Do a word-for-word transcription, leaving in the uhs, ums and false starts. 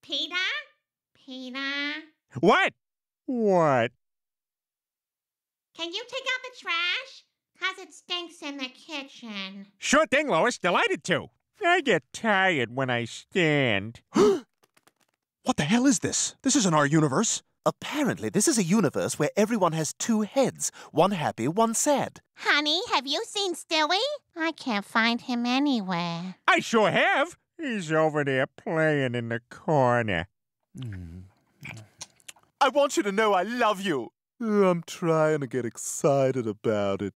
Peter? Peter? What? What? Can you take out the trash? 'Cause it stinks in the kitchen. Sure thing, Lois. Delighted to. I get tired when I stand. What the hell is this? This isn't our universe. Apparently, this is a universe where everyone has two heads. One happy, one sad. Honey, have you seen Stewie? I can't find him anywhere. I sure have. He's over there playing in the corner. I want you to know I love you. I'm trying to get excited about it.